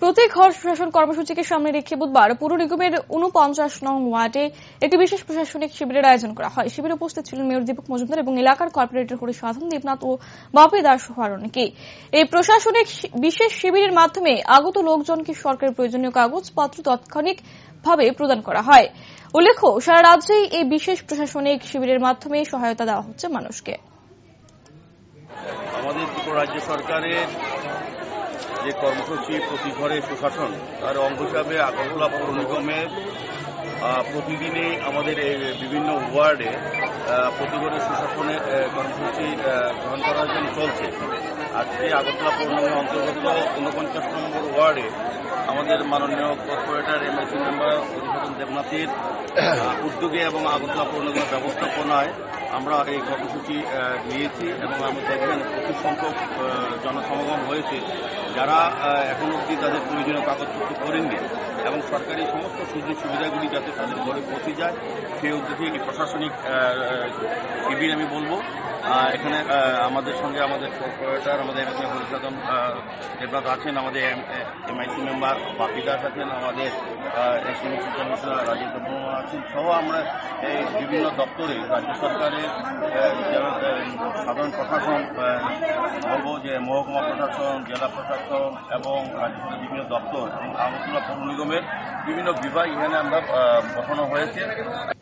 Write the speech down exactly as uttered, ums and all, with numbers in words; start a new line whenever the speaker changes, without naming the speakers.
প্রতি ঘর সুশাসন কর্মসূচিকে সামনে রেখে বুধবার পুর নিগমের উনপঞ্চাশ নং ওয়ার্ডে একটি বিশেষ প্রশাসনিক শিবিরের আয়োজন করা হয়। শিবিরে উপস্থিত ছিলেন মেয়র দীপক মজুমদার এবং এলাকার কর্পোরেটর হরিসাধন দেবনাথ ও বাপি দাস সহ আরো অনেকে। এই প্রশাসনিক বিশেষ শিবিরের মাধ্যমে আগত লোকজনকে সরকারের প্রয়োজনীয় কাগজপত্র তাৎক্ষণিকভাবে প্রদান করা হয়। উল্লেখ্য, সারা রাজ্যেই এই বিশেষ প্রশাসনিক শিবিরের মাধ্যমে সহায়তা দেওয়া হচ্ছে মানুষকে।
আমাদের ত্রিপুরা রাজ্য সরকারের যে কর্মসূচি প্রতি ঘরে সুশাসন, তার অঙ্গ হিসাবে আগরতলা পৌর নিগমের প্রতিদিনই আমাদের এই বিভিন্ন ওয়ার্ডে প্রতি ঘরে সুশাসনের কর্মসূচি গ্রহণ করার জন্য চলছে। আজকে আগরতলা পৌর নিগমের অন্তর্গত ঊনপঞ্চাশ নম্বর ওয়ার্ডে আমাদের মাননীয় কর্পোরেটর এমএলসি মেম্বার হরিসাধন দেবনাথের উদ্যোগে এবং আগরতলা পৌর নিগমের ব্যবস্থাপনায় আমরা এই কর্মসূচি নিয়েছি এবং আমাদের এখানে প্রচুর সংখ্যক জনসমাগম হয়েছে, যারা এখন অবধি তাদের প্রয়োজনীয় কাগজপত্র করেননি এবং সরকারি সমস্ত সুযোগ সুবিধাগুলি যাতে তাদের ঘরে পৌঁছে যায় সেই উদ্যোগে এই প্রশাসনিক শিবির আমি বলবো। এখানে আমাদের সঙ্গে আমাদের কর্পোরেটর আমাদের হরিসাধন দেবনাথ আছেন, আমাদের এমআইসি মেম্বার বাপি দাস আছেন, আমাদের এসএমসি কমিশনার রাজেন্দ্র বর্মা আছেন সহ আমরা এই বিভিন্ন দপ্তরে রাজ্য সরকারের সাধারণ প্রশাসন বলবো যে মহকুমা প্রশাসন, জেলা প্রশাসন এবং রাজ্যের বিভিন্ন দপ্তর এবং আগরতলা পৌর নিগমের বিভিন্ন বিভাগ এখানে আমরা বসানো হয়েছে।